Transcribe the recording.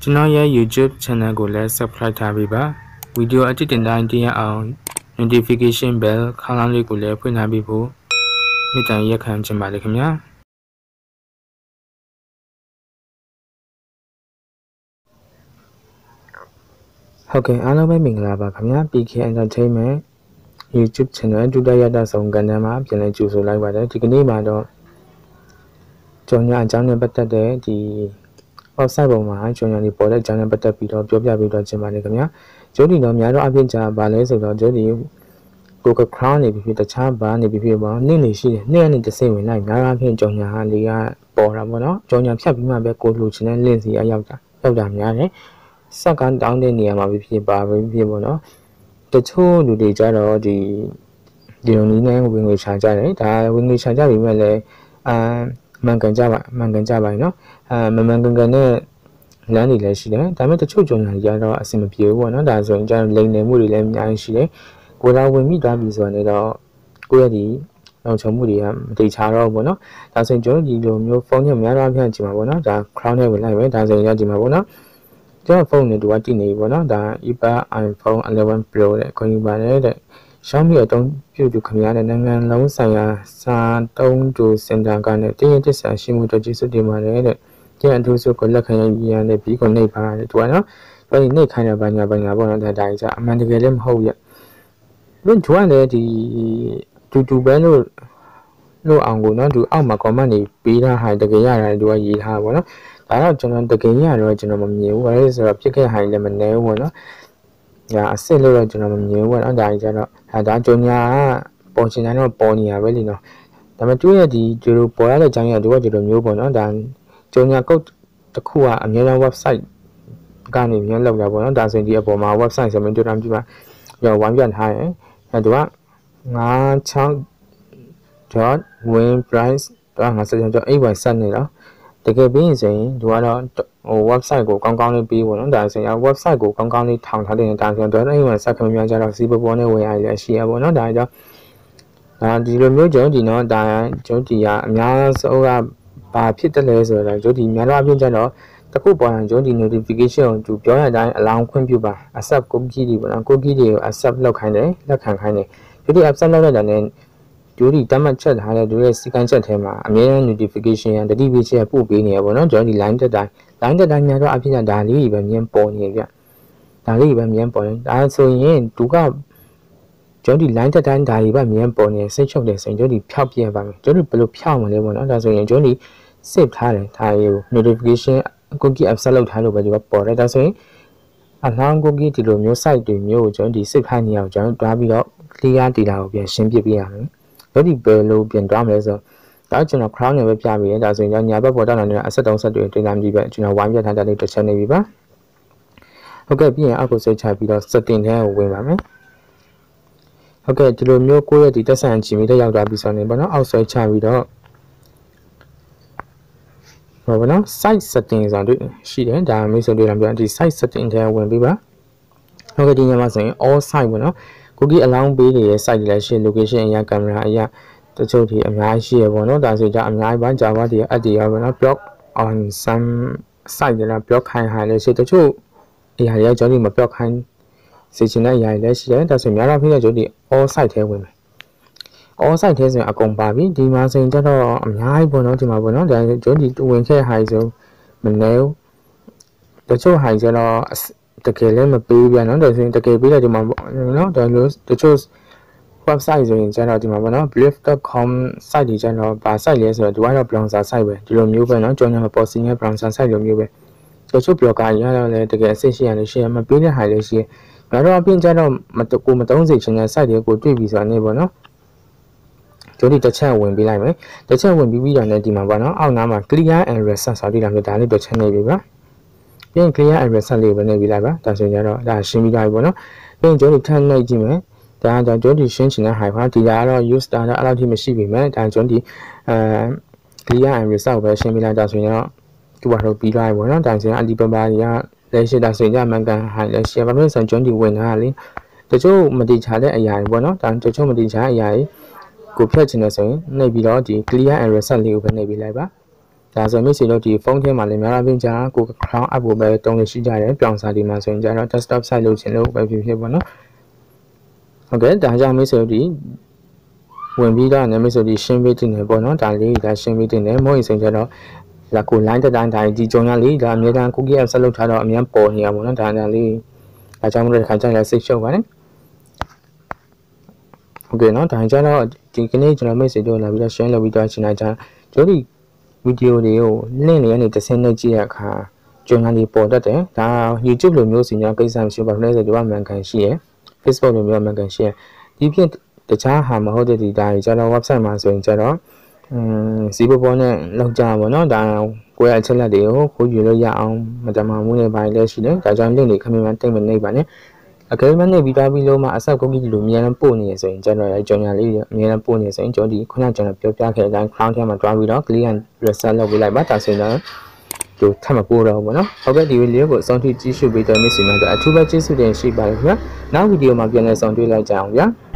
ကျွန်တော်ရဲ့ YouTube channel ကိုလည်း subscribe ထားပေးပါဗီဒီယိုအတစ်တင်တိုင်းတင်ရအောင် notification bell ခေါင်းလောင်းလေးကိုလည်းဖွင့်ထားပေးဖို့မေတ္တာရက်ခံချင်ပါတယ်ခင်ဗျာဟုတ်ကဲ့အားလုံးပဲမင်္ဂလာပါခင်ဗျာ PK Entertainment YouTube channel ဒုတိယရဆောင်ကဏ္ဍမှာပြန်လည်ကြိုဆိုလိုက်ပါတယ်ဒီကနေ့မှာတော့ကျွန်တော်အကြောင်းနဲ့ပတ်သက်တဲ့ဒီ website ပေါ်မှာကျွန်တော်ဒီပေါ်တဲ့အကြောင်းနဲ့ပတ်သက်ပြီးတော့ပြောပြပေးတော့ချင်ပါတယ်ခင်ဗျာကျိုးဒီတော့များတော့အပြင်ကြာပါလဲဆိုတော့ကျိုးဒီ Google Chrome နေပြီးတခြားဘာနေပြီးပေါ့နေ့နေရှိတယ်နေ့ကနေတစ်စိမ့်ဝင်လိုက်များအပြင်ကျွန်တော်ဟာလေးကပေါ်တာပေါ့နော်ကျွန်တော်ဖြတ်ပြီးမှပဲကိုလိုချင်တဲ့ link စီအရောက်တာများတယ်စက္ကန့်တောင်းတဲ့နေရာမှာဖြစ်ပါဖြစ်ပေါ့နော်တချို့လူတွေကြတော့ဒီလိုနည်းနဲ့ဝင်ငွေချကြတယ်ဒါဝင်ငွေချကြပြီးမှလည်းမှန်ကန်ကြပါနော်မမှန်ကန်နဲ့လမ်းတွေလည်းရှိတယ်ဒါပေမဲ့တချို့ကြုံညာတွေကတော့အဆင်မပြေဘူးပေါ့နော်ဒါဆိုရင်ကျတော့လိမ်နေမှုတွေလည်းအများကြီးရှိတယ်ကိုယ်တော်ဝင်မိသွားပြီဆိုတော့လည်းကိုယ့်ရဲ့ဒီနောက်ချုံမှုတွေကမတိချတော့ဘူးပေါ့နော်ဒါဆိုရင်ကျွန်တော်ဒီလိုမျိုးဖုန်းနဲ့များတော့အဖြစ်ကြည့်မှာပေါ့နော်ဒါ crown နဲ့ဝင်လိုက်ပဲဒါဆိုရင်ရကြည့်မှာပေါ့နော်ကျွန်တော်ဖုန်းနဲ့တူကတည်နေပြီပေါ့နော်ဒါ iPhone 11 Pro တဲ့ခွင့်ပြုပါတယ်တဲ့ xiaomi အသုံးပြုသူခင်ဗျားတဲ့နိုင်ငံလုံးဆိုင်ရာစာတုံးတူစင်တာကနဲ့တရင်တစ္ဆာရှိမှုတို့ကျေးဇူးတင်ပါတယ်တဲ့ကျန်အထူးစုကိုလက်ခံရရတဲ့ပြီးကိုနှိပ်ပါတယ်သူကနော်ဘာလို့နှိပ်ခိုင်းတယ်ဘာညာပေါ့နော်ဒါကြီးစားအမှန်တကယ်လည်းမဟုတ်ရဲ့သူကလည်းဒီတူပဲလို့အောင်ကိုနော်သူအောက်မှာ comment တွေပေးထားဟာတကယ်ရတယ်သူကရေးထားပါဘောနော်ဒါတော့ကျွန်တော်တကယ်ရတော့ကျွန်တော်မမြင်ဘူးဘာလို့လဲဆိုတော့ဖြစ်ခဲ့ဟိုင်းလည်းမနေဘူးပေါ့နော်ဒါအစ်စ်လို့တော့ကျွန်တော်မမြင်ဘူးပေါ့နော်ဒါကြီးကျတော့ဒါကြုံညာပေါ်ချင်တယ်တော့ပေါ်နေရပဲလीနော်ဒါပေမဲ့သူရဲ့ဒီလိုပေါ်ရတဲ့အကြောင်းရတော့ဒီလိုမျိုးပေါ့နော်ဒါကြုံညာကုတ်တစ်ခုကအများဆုံး website ကနေမြန်လောက်တာပေါ့နော်ဒါဆိုရင်ဒီအပေါ်မှာ website ဆိုရင်တွေ့တာကြည့်ပါရောဝိုင်းပြန်ထားရင်သူက56.win price တော့56.8 set နေတော့တကယ်ပြီးရင်ဆိုရင်သူကတော့website ကိုကောင်းကောင်းလေးပြီးပေါ့နော်ဒါဆိုရင် website ကိုကောင်းကောင်းလေးထောင်ထားတဲ့ဒါဆိုတော့အဲ့မှာဆက်ခင်များကြတော့စီးပေါ်နဲ့ဝင်ရရရှိရပေါ့နော်ဒါကြောင့်ဒီလိုမျိုးကျွန်တော်ဒီနော်ဒါကျွန်တော်ဒီကအများဆုံးကဘာဖြစ်တယ်လဲဆိုတော့ကျွန်တော်ဒီများတော့အပြင်ကျတော့တခုပေါ်ရင်ကျွန်တော်ဒီ notification ကိုသူပြောရတဲ့အလောင်းခွင့်ပြုပါ accept cookie တွေပေါ့နော် cookie တွေကို accept လုပ်ခိုင်းတယ်လက်ခံခိုင်းတယ်ဒီ accept လုပ်လိုက်တာနဲ့ဒီတတ်မှတ်ချက်ထားတဲ့သူရဲ့စီကံချက်ထဲမှာအမြဲတမ်း notification ရတတိပိချက်ပို့ပေးနေရပေါ့နော်ကျွန်တော်ဒီ line တက်တိုင်းများတော့အဖြစ်ဒါလေးကြီးပဲမြင်ပေါ်နေပြဒါလေးကြီးပဲမြင်ပေါ်နေဒါဆိုရင်သူကကျွန်တော်ဒီ line တက်တိုင်းဒါကြီးပဲမြင်ပေါ်နေစိတ်ချုပ်တယ်ဆိုရင်ကျွန်တော်ဒီဖြောက်ပြရပါမယ်ကျွန်တော်ဘယ်လိုဖြောက်မလဲပေါ့နော်ဒါဆိုရင်ကျွန်တော်ဒီ save ထားတယ်ဒါရေကို notification cookie accept လုပ်ထားလို့ပဲဒီကပေါ်တယ်ဒါဆိုရင်အလောင်း cookie ဒီလိုမျိုး site တွေမျိုးကိုကျွန်တော်ဒီ save ထားနေအောင်ကျွန်တော်တွားပြီးတော့ clear data ကိုပြန်ရှင်းပြပေးရမယ်တို့ဒီဘယ်လိုပြန်တွားမလဲဆိုတော့ကျွန်တော် crown နဲ့ပဲပြပေးရဒါဆိုရင်ညာဘက်ပေါ်တောက်နေတဲ့အဆက်တုံးဆက်တွေတင်လာပြီးပဲကျွန်တော်ဝိုင်းပြထားတဲ့လေးတစ်ချက်နေပြီပါဟုတ်ကဲ့ပြီးရင်အောက်ကိုဆွဲချပြီးတော့ setting ထဲကိုဝင်ပါမယ်ဟုတ်ကဲ့ဒီလိုမျိုးကိုယ့်ရဲ့ဒီတက်ဆိုင် Gmail ထဲရောက်သွားပြီဆိုရင်ပေါ့နော်အောက်ဆွဲချပြီးတော့ဟုတ်ပါနော် site setting ဆိုတာတွေ့ရှိတယ်ဒါမျိုးဆိုတွေ့လာပြန်ဒီ site setting ထဲဝင်ပြီးပါဟုတ်ကဲ့ဒီညမှာဆိုရင် all site ပေါ့နော်cookie အလောင်းပေးနေတဲ့ site တွေလည်းရှိ location အရာ camera အရာတချို့ဒီအများကြီးရှိရပေါ့နော်ဒါဆိုကြအများကြီးပါ Java တွေ add တွေရောပေါ့နော် block on some site တွေလား block ခိုင်းဟာလည်းရှိတချို့အရာတွေကျွန်တော်ဒီမ block ခိုင်းစေချင်တဲ့အရာတွေလည်းရှိတယ်ဒါဆိုများတော့ဖြစ်တဲ့ကျွန်တော်ဒီ all site ထဲဝင်မယ် all site ထဲဆိုရင်အကုန်ပါပြီဒီမှာဆိုရင်ကျတော့အများကြီးပေါ့နော်ဒီမှာပေါ့နော်ဒါကျွန်တော်ဒီဝင်ခဲ့ဟာဆိုမနေဘူးတချို့ဟာကျတော့တကယ်လည်းမပေးပြန်နော်ဒါဆိုရင်တကယ်ပေးတယ်ဒီမှာပေါ့နော်ဒါလို့တချို့ website ဆိုရင်ကျတော့ဒီမှာပေါ့နော် brief.com site တွေကျတော့ဘာ site လဲဆိုတော့ဒီကတော့ browser site ပဲဒီလိုမျိုးပဲနော်ကျွန်တော်ပေါ်စီနဲ့ browser site လိုမျိုးပဲတချို့ blogger တွေကတော့လည်းတကယ်အဆင့်ရှိရတယ်ရှိရမပေးတဲ့ဟာလည်းရှိရငါတို့အပြင်ကျတော့မတုံးစေချင်တဲ့ site တွေကိုတွေ့ပြီဆိုတာနေပေါ့နော်ကျွန်တော်ဒီတစ်ချက်ဝင်ပေးလိုက်မယ်တစ်ချက်ဝင်ပြီးတော့လည်းဒီမှာပေါ့နော်အောက်နားမှာ clear and reset ဆိုပြီးလာမျိုးဒါလေးတစ်ချက်နေပြီပါပြန် clear and reset လေးပဲနေပြီးလိုက်ပါဒါဆိုရင်တော့ဒါရှင်းပြီးသွားပြီပေါ့နော်ပြန်ကျွန်တော်ထပ်နှိပ်ကြည့်မယ်ဒါကြောင့်ကျွန်တော်ဒီရှင်းချင်တဲ့ high ပါဒီကတော့ use data အဲ့လောက်ထိမရှိပြီမဲ့ဒါကျွန်တော်ဒီclear and reset ပဲရှင်းပြီးလိုက်ဒါဆိုရင်တော့သူ့ဘာလို့ပြီးသွားပြီပေါ့နော်ဒါဆိုရင် Alibaba တွေကလည်းရှိဒါဆိုရင်မှန်ကန် high လည်းရှိဘာလို့လဲဆိုရင်ကျွန်တော်ဒီဝင်တာလေတချို့မတိချတဲ့အရာတွေပေါ့နော်ဒါတချို့မတိချတဲ့အရာတွေကိုဖြတ်ချင်တယ်ဆိုရင်နှိပ်ပြီးတော့ဒီ clear and reset လေးကိုပဲနှိပ်ပြီးလိုက်ပါဒါဆိုမိတ်ဆွေတို့ဒီဖုန်းထဲမှာလည်းများလာပြင်ကြာကို Chrome app ကိုပဲတုံးလို့ရှိကြတယ်ပြောင်းစားဒီမှာဆိုရင်ကျတော့ desktop site လုပ်ချင်လို့ပဲဖြစ်ပေါ့နော်ဟုတ်ကဲ့ဒါကြောင့်မိတ်ဆွေတို့ဒီဝင်ပြီးတော့မိတ်ဆွေတို့ရှင်းပေးတင်နေပေါ့နော်ဒါလေးဒါရှင်းပေးတင်နေမို့ရင်ဆိုရင်ကျတော့လာကို line တက်တိုင်းဒါဒီကြုံရလေးဒါအမြဲတမ်း cookie app ဆက်လုပ်ထားတော့အများပေါ်နေရပါတော့ဒါလေးဒါကြောင့်မလို့ဒီခါကျရင်စိတ်ရှုပ်ပါတယ်โอเคเนาะဒါကြတော့ဒီကနေ့ကျွန်တော်မိတ်ဆွေတို့လာပြီးတော့ share လုပ်ပြီးတော့ရှင်းလိုက်ကြကျွန်တော်ဒီဗီဒီယိုတွေကို link တွေကနေတစ်ဆင့်နဲ့ကြည့်ရအခါကျွမ်းကနေပေါ်တတ်တယ်ဒါ YouTube လိုမျိုးစီများကိစ္စမရှိပါဘူးလဲဆိုတော့မှန်ကန်ရှိရယ် Facebook လိုမျိုးမှန်ကန်ရှိရယ်ဒီဖြင့်တခြားဟာမဟုတ်တဲ့ဒီဒါတွေကျတော့ website မှာဆိုရင်ကျတော့စီးပွားပေါ်နဲ့လောက်ကြပါတော့ဒါကိုယ့်ရဲ့အချက်လက်တွေကိုခိုးယူလို့ရအောင်မတမာမှုနဲ့ပိုင်းလည်းရှိတယ်ဒါကြောင့် link တွေခမင်းမှတိတ်မနေပါနဲ့အကယ်၍နေပြီးသားပြီးလို့မှအဆက်ကုတ်ကြီးလိုအများနဲ့ပို့နေရဆိုရင်ကျွန်တော်ရဲ့ကြောင်ညာလေးအများနဲ့ပို့နေဆိုရင်ကျွန်တော်ဒီခုနကျွန်တော်ပြောပြခဲ့တဲ့အတိုင်း cloud ထဲမှာတွားပြီးတော့ client reset လုပ်ပေးလိုက်ပါဒါဆိုရင်တော့ထပ်မပို့တော့ဘူးเนาะဟုတ်ကဲ့ဒီဗီဒီယိုကိုအဆုံးထိကြည့်ရှုပေးတဲ့နေ့စီများတော့အထူးပဲကျေးဇူးတင်ရှိပါတယ်ခင်ဗျာနောက်ဗီဒီယိုမှာပြန်လည်ဆုံတွေ့လိုက်ကြအောင်ဗျာ